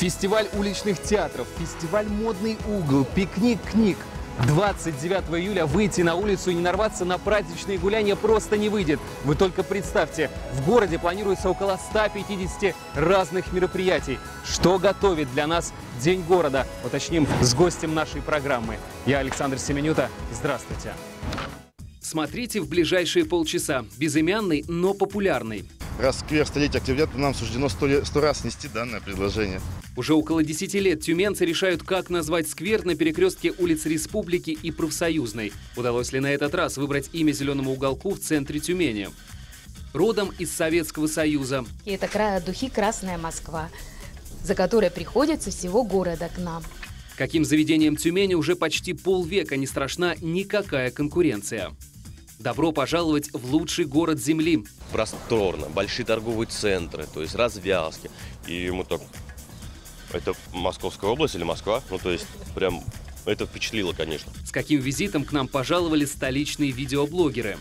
Фестиваль уличных театров, фестиваль «Модный угол», пикник книг. 29 июля выйти на улицу и не нарваться на праздничные гуляния просто не выйдет. Вы только представьте, в городе планируется около 150 разных мероприятий. Что готовит для нас День города? Уточним с гостем нашей программы. Я Александр Семенюта. Здравствуйте. Смотрите в ближайшие полчаса. Безымянный, но популярный. Раз сквер столетия октября, то нам суждено 100 раз снести данное предложение. Уже около 10 лет тюменцы решают, как назвать сквер на перекрестке улиц Республики и Профсоюзной. Удалось ли на этот раз выбрать имя зеленому уголку в центре Тюмени? Родом из Советского Союза. И это край от духи «Красная Москва», за которой приходят со всего города к нам. Каким заведением Тюмени уже почти полвека не страшна никакая конкуренция. Добро пожаловать в лучший город Земли. Просторно, большие торговые центры, то есть развязки. И мы так... Это Московская область или Москва? Ну, то есть, прям это впечатлило, конечно. С каким визитом к нам пожаловали столичные видеоблогеры?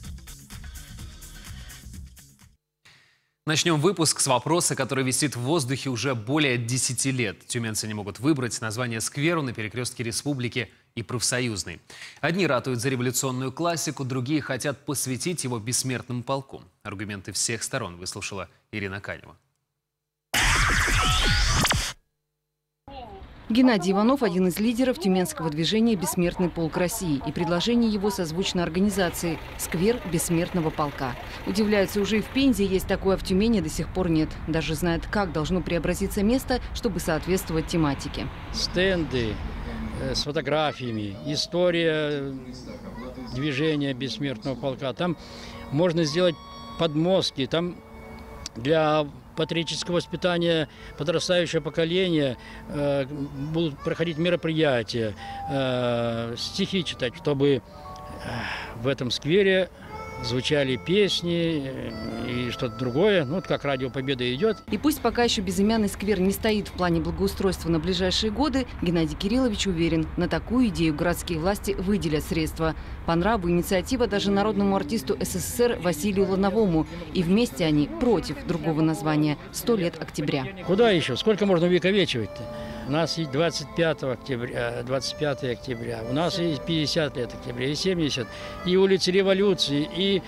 Начнем выпуск с вопроса, который висит в воздухе уже более 10 лет. Тюменцы не могут выбрать название скверу на перекрестке Республики и Профсоюзной. Одни ратуют за революционную классику, другие хотят посвятить его бессмертному полку. Аргументы всех сторон выслушала Ирина Канева. Геннадий Иванов – один из лидеров тюменского движения «Бессмертный полк России». И предложение его созвучно организации «Сквер бессмертного полка». Удивляются, уже и в Пензе есть такое, а в Тюмени до сих пор нет. Даже знают, как должно преобразиться место, чтобы соответствовать тематике. Стенды с фотографиями, история движения бессмертного полка. Там можно сделать подмостки, там для патриотического воспитания подрастающего поколения будут проходить мероприятия, стихи читать, чтобы в этом сквере звучали песни и что-то другое, ну, как Радио Победа идет. И пусть пока еще безымянный сквер не стоит в плане благоустройства на ближайшие годы, Геннадий Кириллович уверен, на такую идею городские власти выделят средства. По нраву инициатива даже народному артисту СССР Василию Лановому. И вместе они против другого названия «100 лет октября». Куда еще? Сколько можно увековечивать-то? У нас есть 25 октября, 25 октября, у нас есть 50 лет октября, и 70, и улицы Революции, и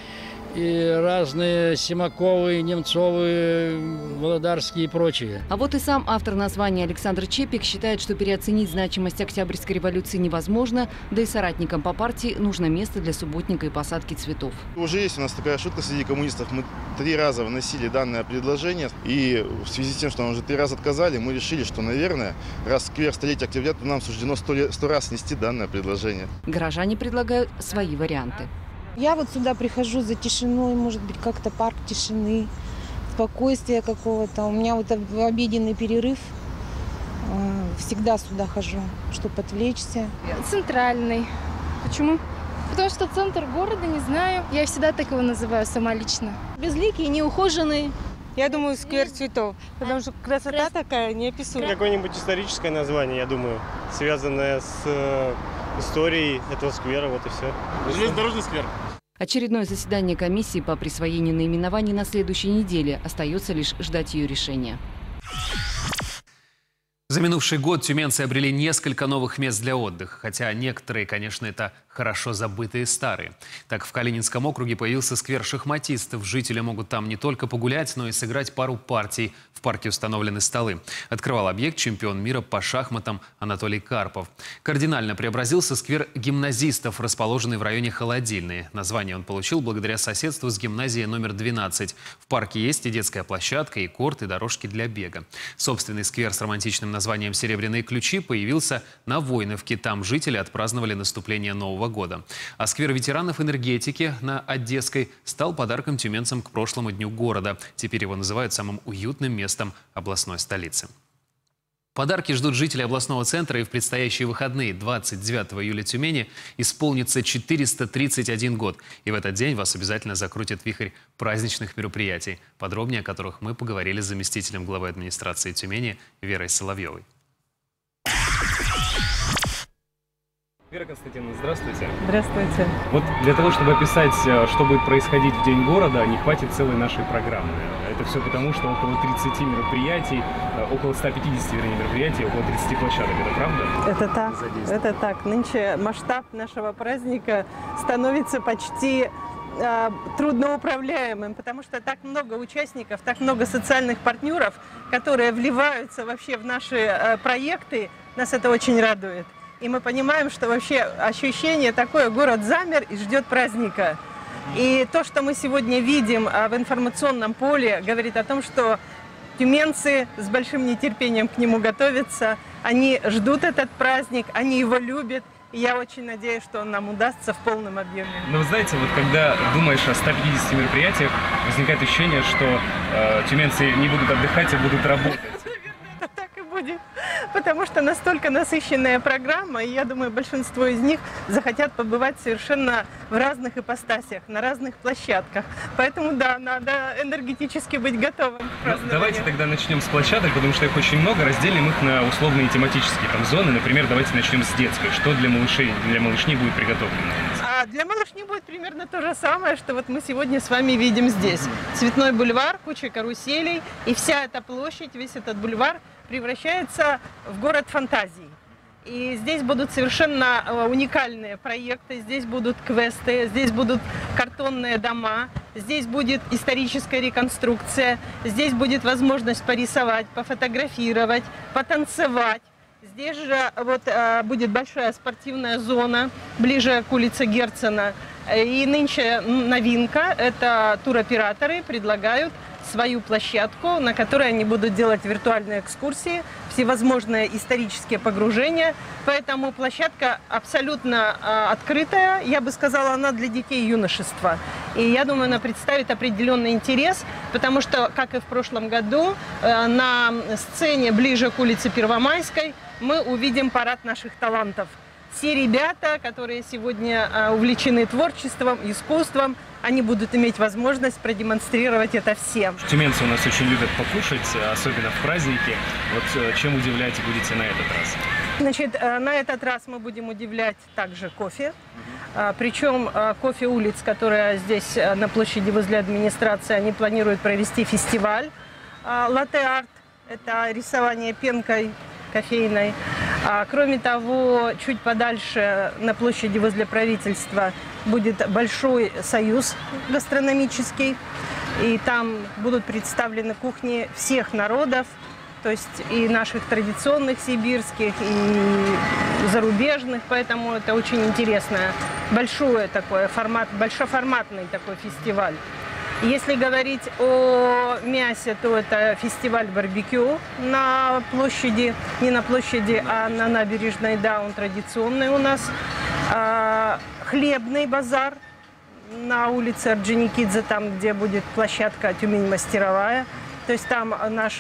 разные Симаковы, Немцовы, Володарские и прочие. А вот и сам автор названия Александр Чепик считает, что переоценить значимость Октябрьской революции невозможно, да и соратникам по партии нужно место для субботника и посадки цветов. Уже есть у нас такая шутка среди коммунистов. Мы 3 раза вносили данное предложение, и в связи с тем, что нам уже 3 раза отказали, мы решили, что, наверное, раз сквер столетия октября, то нам суждено 100 раз снести данное предложение. Горожане предлагают свои варианты. Я вот сюда прихожу за тишиной, может быть, как-то парк тишины, спокойствия какого-то. У меня вот в обеденный перерыв всегда сюда хожу, чтобы отвлечься. Центральный. Почему? Потому что центр города, не знаю. Я всегда так его называю, сама лично. Безликий, неухоженный. Я думаю, сквер цветов, потому что красота такая неописуемая. Какое-нибудь историческое название, я думаю, связанное с историей этого сквера, вот и все. Железнодорожный сквер. Очередное заседание комиссии по присвоению наименований на следующей неделе. Остается лишь ждать ее решения. За минувший год тюменцы обрели несколько новых мест для отдыха, хотя некоторые, конечно, это хорошо забытые старые. Так, в Калининском округе появился сквер шахматистов. Жители могут там не только погулять, но и сыграть пару партий. В парке установлены столы. Открывал объект чемпион мира по шахматам Анатолий Карпов. Кардинально преобразился сквер гимназистов, расположенный в районе Холодильной. Название он получил благодаря соседству с гимназией номер 12. В парке есть и детская площадка, и корт, и дорожки для бега. Собственный сквер с романтичным названием «Серебряные ключи» появился на Войновке. Там жители отпраздновали наступление Нового года. А сквер ветеранов энергетики на Одесской стал подарком тюменцам к прошлому дню города. Теперь его называют самым уютным местом областной столицы. Подарки ждут жителей областного центра, и в предстоящие выходные 29 июля Тюмени исполнится 431 год. И в этот день вас обязательно закрутит вихрь праздничных мероприятий, подробнее о которых мы поговорили с заместителем главы администрации Тюмени Верой Соловьевой. Вера Константиновна, здравствуйте. Здравствуйте. Вот для того, чтобы описать, что будет происходить в День города, не хватит целой нашей программы. Это все потому, что около 30 мероприятий, около 150, вернее, мероприятий, около 30 площадок. Это правда? Это так. Это так. Нынче масштаб нашего праздника становится почти трудноуправляемым, потому что так много участников, так много социальных партнеров, которые вливаются вообще в наши проекты. Нас это очень радует. И мы понимаем, что вообще ощущение такое, город замер и ждет праздника. И то, что мы сегодня видим в информационном поле, говорит о том, что тюменцы с большим нетерпением к нему готовятся. Они ждут этот праздник, они его любят. И я очень надеюсь, что он нам удастся в полном объеме. Но вы знаете, вот когда думаешь о 150 мероприятиях, возникает ощущение, что тюменцы не будут отдыхать, а будут работать. Так и будет. Потому что настолько насыщенная программа, и я думаю, большинство из них захотят побывать совершенно в разных ипостасях, на разных площадках. Поэтому да, надо энергетически быть готовым к празднованию. Давайте тогда начнем с площадок, потому что их очень много, разделим их на условные тематические зоны. Например, давайте начнем с детской. Что для малышей, для малышней будет приготовлено? А для малышней будет примерно то же самое, что вот мы сегодня с вами видим здесь. Цветной бульвар, куча каруселей, и вся эта площадь, весь этот бульвар превращается в город фантазий. И здесь будут совершенно уникальные проекты, здесь будут квесты, здесь будут картонные дома, здесь будет историческая реконструкция, здесь будет возможность порисовать, пофотографировать, потанцевать. Здесь же вот будет большая спортивная зона, ближе к улице Герцена. И нынче новинка – это туроператоры предлагают свою площадку, на которой они будут делать виртуальные экскурсии, всевозможные исторические погружения. Поэтому площадка абсолютно открытая. Я бы сказала, она для детей и юношества. И я думаю, она представит определенный интерес, потому что, как и в прошлом году, на сцене ближе к улице Первомайской мы увидим парад наших талантов. Все ребята, которые сегодня увлечены творчеством, искусством, они будут иметь возможность продемонстрировать это всем. Тюменцы у нас очень любят покушать, особенно в праздники. Вот чем удивлять будете на этот раз? Значит, на этот раз мы будем удивлять также кофе. Причем кофе улиц, которая здесь на площади возле администрации, они планируют провести фестиваль латте-арт. Это рисование пенкой кофейной. Кроме того, чуть подальше на площади возле правительства будет большой союз гастрономический. И там будут представлены кухни всех народов, то есть и наших традиционных сибирских, и зарубежных. Поэтому это очень интересное, большое такое большоформатный такой фестиваль. Если говорить о мясе, то это фестиваль барбекю на площади, не на площади, а на набережной, да, он традиционный у нас. Хлебный базар на улице Орджоникидзе, там, где будет площадка «Тюмень-мастеровая». То есть там наш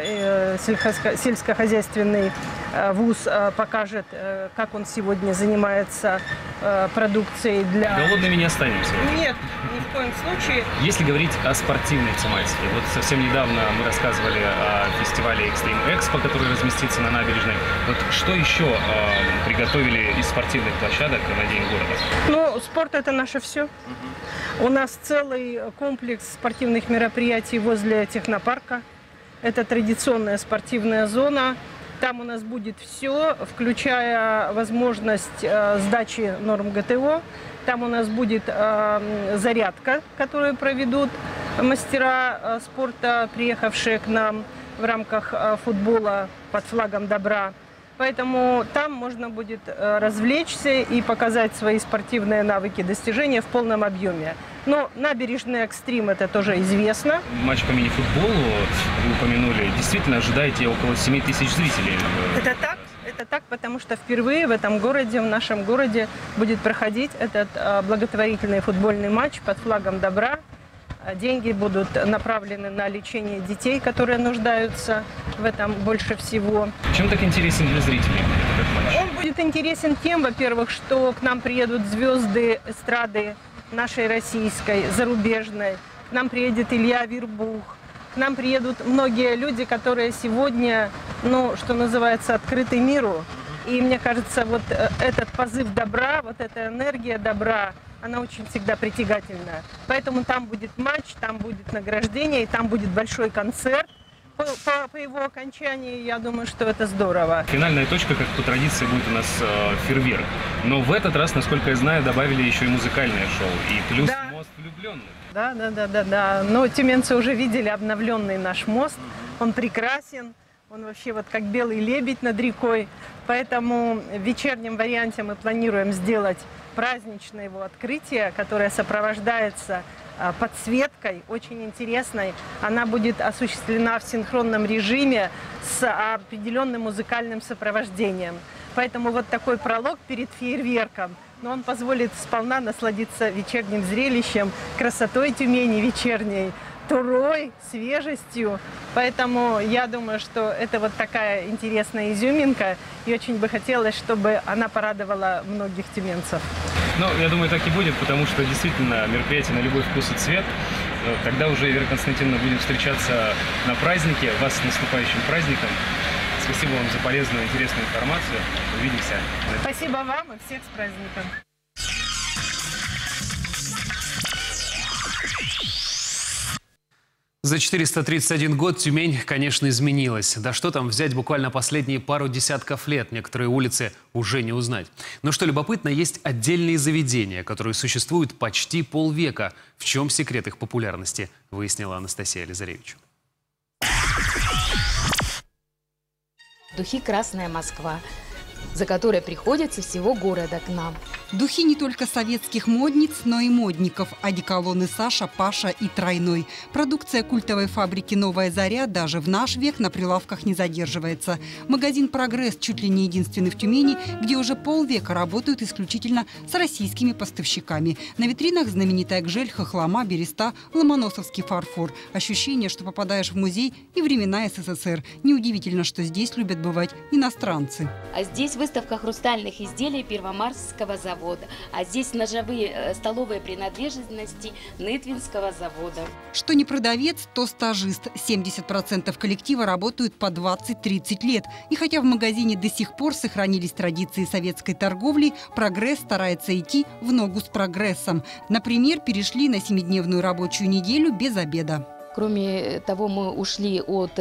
сельскохозяйственный вуз покажет, как он сегодня занимается продукцией для... Голодными не останемся? Нет, ни в коем случае. Если говорить о спортивной тематике, вот совсем недавно мы рассказывали о фестивале Extreme Expo, который разместится на набережной. Вот что еще приготовили из спортивных площадок на День города? Ну, спорт – это наше все. У нас целый комплекс спортивных мероприятий возле технопарка. Это традиционная спортивная зона. Там у нас будет все, включая возможность сдачи норм ГТО. Там у нас будет зарядка, которую проведут мастера спорта, приехавшие к нам в рамках футбола под флагом добра. Поэтому там можно будет развлечься и показать свои спортивные навыки, достижения в полном объеме. Но набережный «Экстрим» это тоже известно. Матч по мини-футболу вы упомянули. Действительно, ожидаете около 7 тысяч зрителей? Это так, потому что впервые в этом городе, в нашем городе, будет проходить этот благотворительный футбольный матч под флагом добра. Деньги будут направлены на лечение детей, которые нуждаются в этом больше всего. Чем так интересен для зрителей этот матч? Он будет интересен тем, во-первых, что к нам приедут звезды эстрады нашей российской, зарубежной. К нам приедет Илья Вербух. К нам приедут многие люди, которые сегодня, ну, что называется, открыты миру. И мне кажется, вот этот позыв добра, вот эта энергия добра, она очень всегда притягательная. Поэтому там будет матч, там будет награждение, и там будет большой концерт. По его окончании, я думаю, что это здорово. Финальная точка, как по традиции, будет у нас фейерверк. Но в этот раз, насколько я знаю, добавили еще и музыкальное шоу. И плюс мост влюбленных. Да. Но тюменцы уже видели обновленный наш мост. Он прекрасен. Он вообще вот как белый лебедь над рекой. Поэтому в вечернем варианте мы планируем сделать праздничное его открытие, которое сопровождается подсветкой, очень интересной. Она будет осуществлена в синхронном режиме с определенным музыкальным сопровождением. Поэтому вот такой пролог перед фейерверком, но он позволит сполна насладиться вечерним зрелищем, красотой Тюмени вечерней, турой, свежестью. Поэтому я думаю, что это вот такая интересная изюминка, и очень бы хотелось, чтобы она порадовала многих тюменцев. Ну, я думаю, так и будет, потому что действительно мероприятие на любой вкус и цвет. Тогда уже, Вера Константиновна, будем встречаться на празднике. Вас с наступающим праздником. Спасибо вам за полезную, интересную информацию. Увидимся. Спасибо вам и всех с праздником. За 431 год Тюмень, конечно, изменилась. Да что там взять буквально последние пару десятков лет. Некоторые улицы уже не узнать. Но что любопытно, есть отдельные заведения, которые существуют почти полвека. В чем секрет их популярности, выяснила Анастасия Лизаревич. Духи «Красная Москва», за которой приходится всего города к нам. Духи не только советских модниц, но и модников. Одеколоны Саша, Паша и Тройной. Продукция культовой фабрики «Новая заря» даже в наш век на прилавках не задерживается. Магазин «Прогресс» чуть ли не единственный в Тюмени, где уже полвека работают исключительно с российскими поставщиками. На витринах знаменитая гжель, хохлома, береста, ломоносовский фарфор. Ощущение, что попадаешь в музей и времена СССР. Неудивительно, что здесь любят бывать иностранцы. А здесь выставка хрустальных изделий Первомайского завода. А здесь ножевые столовые принадлежности Нытвинского завода. Что не продавец, то стажист. 70% коллектива работают по 20-30 лет. И хотя в магазине до сих пор сохранились традиции советской торговли, «Прогресс» старается идти в ногу с прогрессом. Например, перешли на 7-дневную рабочую неделю без обеда. Кроме того, мы ушли от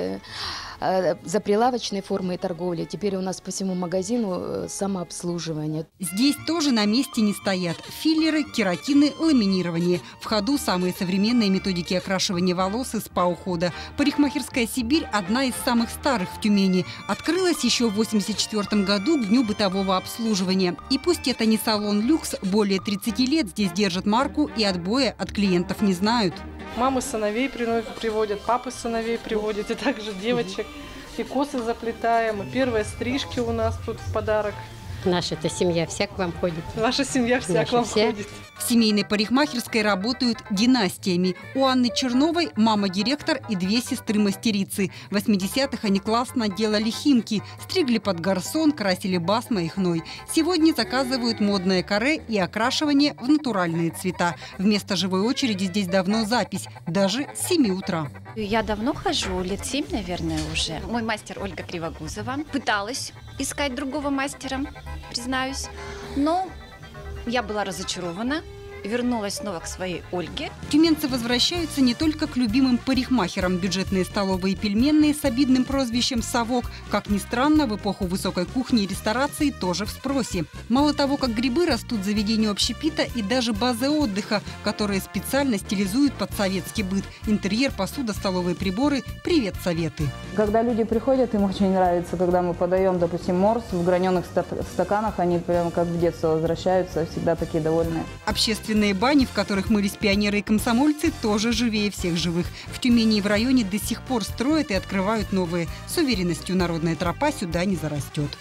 заприлавочной формы торговли. Теперь у нас по всему магазину самообслуживание. Здесь тоже на месте не стоят. Филлеры, кератины, ламинирование. В ходу самые современные методики окрашивания волос и спа-ухода. Парикмахерская «Сибирь» – одна из самых старых в Тюмени. Открылась еще в 1984 году к Дню бытового обслуживания. И пусть это не салон люкс, более 30 лет здесь держат марку и отбоя от клиентов не знают. Мамы сыновей приводят, папы сыновей приводят, и также девочек. И косы заплетаем, и первые стрижки у нас тут в подарок. Наша-то семья вся к вам ходит. Ваша семья вся к вам ходит. В семейной парикмахерской работают династиями. У Анны Черновой мама-директор и 2 сестры-мастерицы. В 80-х они классно делали химки, стригли под гарсон, красили басма и хной. Сегодня заказывают модное каре и окрашивание в натуральные цвета. Вместо живой очереди здесь давно запись, даже с 7 утра. Я давно хожу, лет 7, наверное, уже. Мой мастер Ольга Кривогузова. Пыталась искать другого мастера, признаюсь, но я была разочарована. Вернулась снова к своей Ольге. Тюменцы возвращаются не только к любимым парикмахерам. Бюджетные столовые пельменные с обидным прозвищем «совок», как ни странно, в эпоху высокой кухни и ресторации тоже в спросе. Мало того, как грибы, растут заведения общепита и даже базы отдыха, которые специально стилизуют под советский быт. Интерьер, посуда, столовые приборы. Привет, советы! Когда люди приходят, им очень нравится, когда мы подаем, допустим, морс в граненых стаканах, они прямо как в детство возвращаются, всегда такие довольные. Общественные бани, в которых мылись пионеры и комсомольцы, тоже живее всех живых. В Тюмени и в районе до сих пор строят и открывают новые. С уверенностью, народная тропа сюда не зарастет.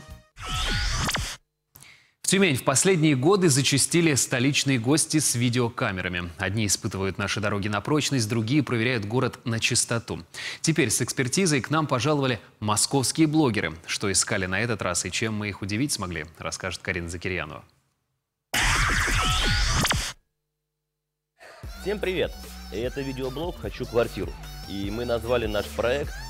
В Тюмень в последние годы зачастили столичные гости с видеокамерами. Одни испытывают наши дороги на прочность, другие проверяют город на чистоту. Теперь с экспертизой к нам пожаловали московские блогеры. Что искали на этот раз и чем мы их удивить смогли, расскажет Карина Закирьянова. Всем привет! Это видеоблог «Хочу квартиру». И мы назвали наш проект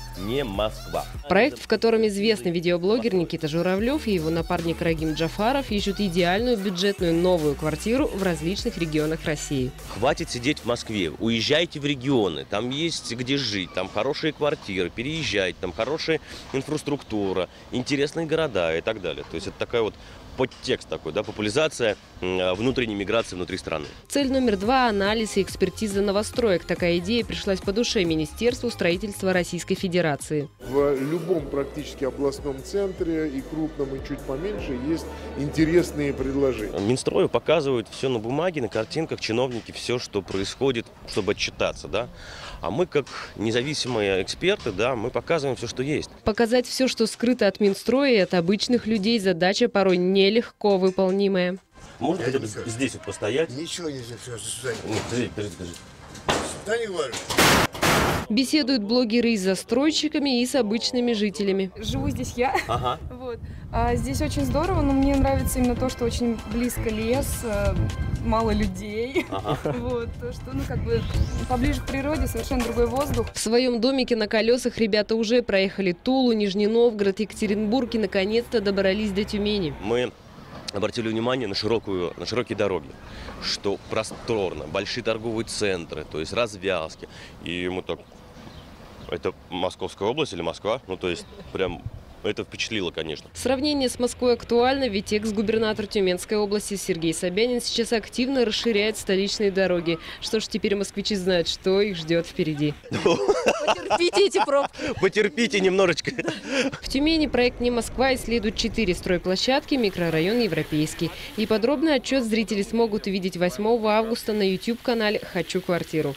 не Москва. Проект, в котором известный видеоблогер Никита Журавлев и его напарник Рагим Джафаров ищут идеальную бюджетную новую квартиру в различных регионах России. Хватит сидеть в Москве, уезжайте в регионы, там есть где жить, там хорошие квартиры, переезжайте, там хорошая инфраструктура, интересные города и так далее. То есть это такая вот подтекст такой, да, популяризация внутренней миграции внутри страны. Цель номер 2 – анализ и экспертиза новостроек. Такая идея пришлась по душе Министерству строительства Российской Федерации. В любом практически областном центре, и крупном, и чуть поменьше, есть интересные предложения. Минстрою показывают все на бумаге, на картинках, чиновники, все, что происходит, чтобы отчитаться, да. А мы, как независимые эксперты, да, мы показываем все, что есть. Показать все, что скрыто от Минстроя и от обычных людей, задача порой нелегко выполнимая. Можно хотя бы здесь вот постоять? Ничего нельзя, все, сюда. Нет, подожди. Сюда не говорю. Беседуют блогеры и с застройщиками, и с обычными жителями. Живу здесь я. Ага. Вот. Здесь очень здорово, но мне нравится именно то, что очень близко лес, мало людей. Ага. Вот. То, что, поближе к природе, совершенно другой воздух. В своем домике на колесах ребята уже проехали Тулу, Нижний Новгород, Екатеринбург и наконец-то добрались до Тюмени. Мы обратили внимание на широкие дороги, что просторно, большие торговые центры, то есть развязки. И мы так, это Московская область или Москва? Ну, то есть прям это впечатлило, конечно. Сравнение с Москвой актуально, ведь экс-губернатор Тюменской области Сергей Собянин сейчас активно расширяет столичные дороги. Что ж, теперь москвичи знают, что их ждет впереди. Потерпите эти пробки. Потерпите немножечко. В Тюмени проект «Не Москва» исследует 4 стройплощадки, микрорайон Европейский. И подробный отчет зрители смогут увидеть 8 августа на YouTube-канале «Хочу квартиру».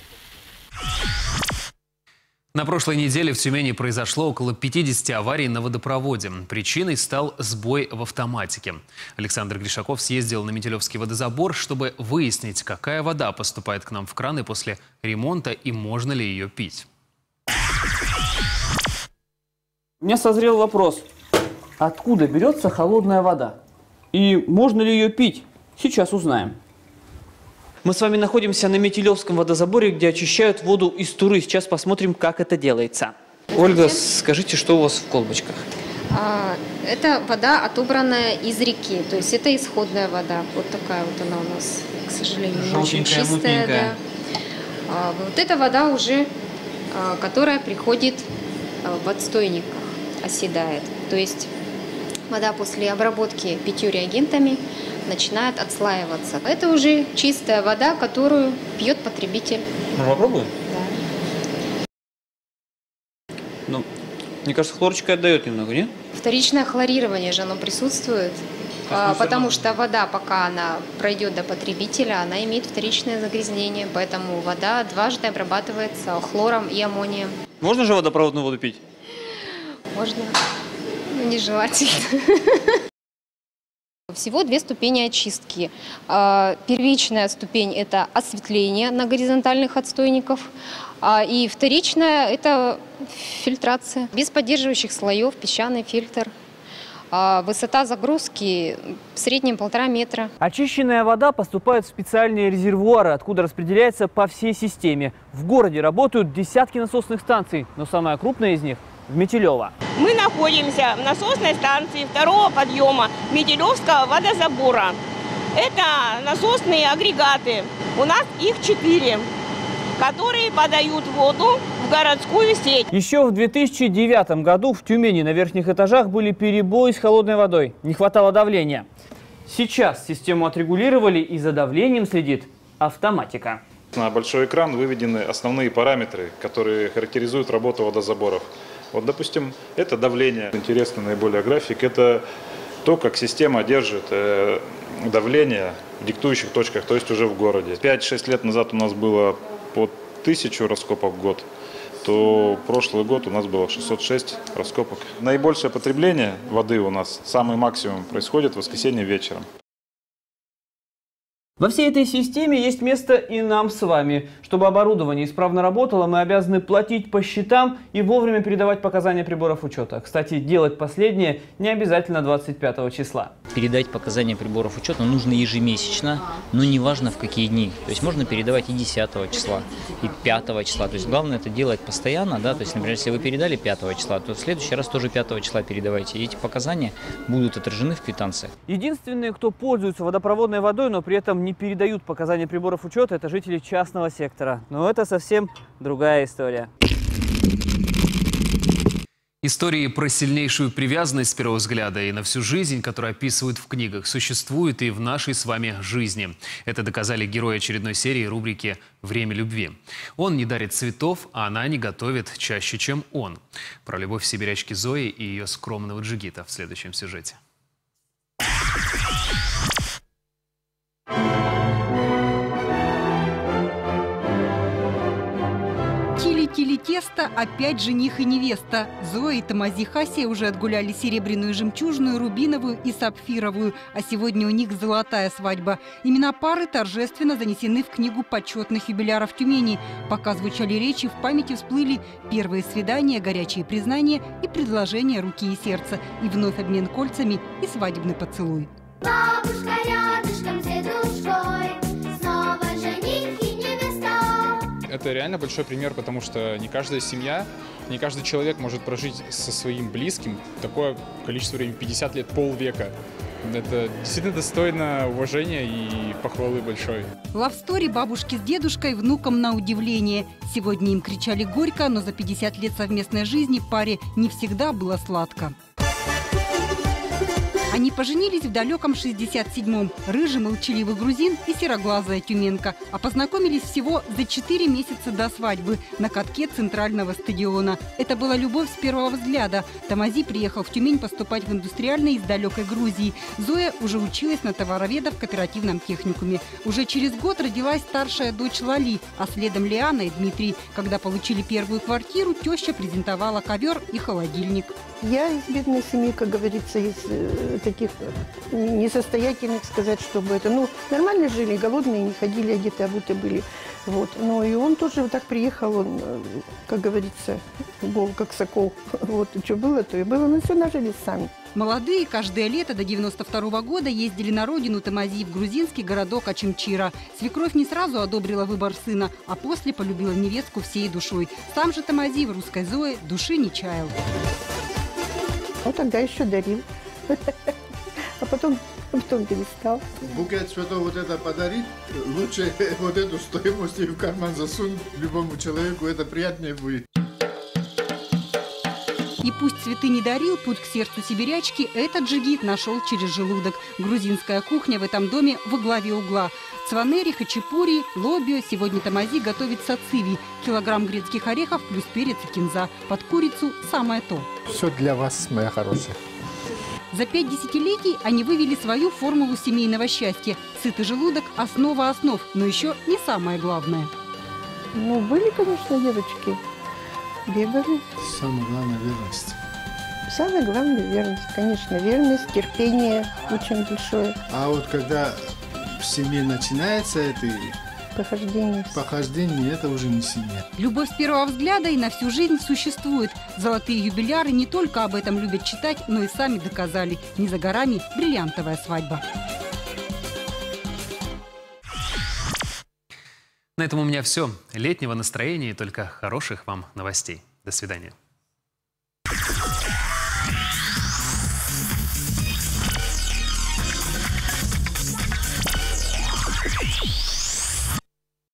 На прошлой неделе в Тюмени произошло около 50 аварий на водопроводе. Причиной стал сбой в автоматике. Александр Гришаков съездил на Метелевский водозабор, чтобы выяснить, какая вода поступает к нам в краны после ремонта и можно ли ее пить. У меня созрел вопрос, откуда берется холодная вода? И можно ли ее пить? Сейчас узнаем. Мы с вами находимся на Метелевском водозаборе, где очищают воду из Туры. Сейчас посмотрим, как это делается. Ольга, скажите, что у вас в колбочках? Это вода, отобранная из реки. То есть это исходная вода. Вот такая вот она у нас, к сожалению, не очень чистая. Да. Вот эта вода уже, которая приходит в отстойниках, оседает. То есть вода после обработки 5 реагентами начинает отслаиваться. Это уже чистая вода, которую пьет потребитель. Ну, попробуем? Да. Ну, мне кажется, хлорочка отдает немного, нет? Вторичное хлорирование же оно присутствует, потому что вода, пока она пройдет до потребителя, она имеет вторичное загрязнение, поэтому вода дважды обрабатывается хлором и аммонием. Можно же водопроводную воду пить? Можно, но нежелательно. Всего 2 ступени очистки. Первичная ступень – это осветление на горизонтальных отстойниках, и вторичная – это фильтрация. Без поддерживающих слоев, песчаный фильтр. Высота загрузки в среднем 1,5 метра. Очищенная вода поступает в специальные резервуары, откуда распределяется по всей системе. В городе работают десятки насосных станций, но самая крупная из них – в Метелево. Мы находимся в насосной станции 2-го подъема Метелевского водозабора. Это насосные агрегаты. У нас их 4, которые подают воду в городскую сеть. Еще в 2009 году в Тюмени на верхних этажах были перебои с холодной водой. Не хватало давления. Сейчас систему отрегулировали, и за давлением следит автоматика. На большой экран выведены основные параметры, которые характеризуют работу водозаборов. Вот, допустим, это давление. Интересный наиболее график – это то, как система держит давление в диктующих точках, то есть уже в городе. 5-6 лет назад у нас было по 1000 раскопок в год, то прошлый год у нас было 606 раскопок. Наибольшее потребление воды у нас, самый максимум, происходит в воскресенье вечером. Во всей этой системе есть место и нам с вами. Чтобы оборудование исправно работало, мы обязаны платить по счетам и вовремя передавать показания приборов учета. Кстати, делать последнее не обязательно 25 числа. Передать показания приборов учета нужно ежемесячно, но неважно в какие дни. То есть можно передавать и 10 числа, и 5 числа. То есть главное это делать постоянно. Да? То есть, например, если вы передали 5 числа, то в следующий раз тоже 5 числа передавайте. И эти показания будут отражены в квитанциях. Единственные, кто пользуется водопроводной водой, но при этом не передают показания приборов учета, это жители частного сектора. Но это совсем другая история. Истории про сильнейшую привязанность с первого взгляда и на всю жизнь, которую описывают в книгах, существуют и в нашей с вами жизни. Это доказали герои очередной серии рубрики «Время любви». Он не дарит цветов, а она не готовит чаще, чем он. Про любовь сибирячки Зои и ее скромного джигита в следующем сюжете. Тили тесто, опять жених и невеста. Зоя и Тамази Хасия уже отгуляли серебряную, жемчужную, рубиновую и сапфировую. А сегодня у них золотая свадьба. Имена пары торжественно занесены в книгу почетных юбиляров Тюмени. Пока звучали речи, в памяти всплыли первые свидания, горячие признания и предложения руки и сердца. И вновь обмен кольцами и свадебный поцелуй. Бабушка рядышком с дедушкой, снова жених и невеста. Это реально большой пример, потому что не каждая семья, не каждый человек может прожить со своим близким такое количество времени, 50 лет, полвека. Это действительно достойно уважения и похвалы большой. Лавстори бабушки с дедушкой, внукам на удивление. Сегодня им кричали горько, но за 50 лет совместной жизни паре не всегда было сладко. Они поженились в далеком 67-м. Рыжий молчаливый грузин и сероглазая тюменка. А познакомились всего за 4 месяца до свадьбы на катке центрального стадиона. Это была любовь с первого взгляда. Тамази приехал в Тюмень поступать в индустриальный из далекой Грузии. Зоя уже училась на товароведа в кооперативном техникуме. Уже через год родилась старшая дочь Лали, а следом Лиана и Дмитрий. Когда получили первую квартиру, теща презентовала ковер и холодильник. Я из бедной семьи, как говорится, из таких несостоятельных, сказать, чтобы это... Ну, нормально жили, голодные, не ходили, одеты, обуты были. Вот. Но и он тоже вот так приехал, он, как говорится, гол, как сокол. Вот, и что было, то и было. Мы все нажили сами. Молодые каждое лето до 92-го года ездили на родину Тамази в грузинский городок Ачимчира. Свекровь не сразу одобрила выбор сына, а после полюбила невестку всей душой. Сам же Тамази в русской Зое души не чаял. Вот тогда еще дарил. А потом перестал. Букет цветов вот это подарить, лучше вот эту стоимость в карман засунуть любому человеку, это приятнее будет. И пусть цветы не дарил, путь к сердцу сибирячки этот джигит нашел через желудок. Грузинская кухня в этом доме во главе угла. Цванери, хачапури, лобио. Сегодня Тамази готовит сациви. Килограмм грецких орехов плюс перец и кинза. Под курицу самое то. Все для вас, моя хорошая. За 5 десятилетий они вывели свою формулу семейного счастья. Сытый желудок – основа основ, но еще не самое главное. Ну, были, конечно, девочки. Бегали. Самое главное – верность. Самое главное – верность. Конечно, верность, терпение очень большое. А вот когда в семье начинается это похождение, это уже не семья. Любовь с первого взгляда и на всю жизнь существует. Золотые юбиляры не только об этом любят читать, но и сами доказали. Не за горами бриллиантовая свадьба. На этом у меня все. Летнего настроения и только хороших вам новостей. До свидания.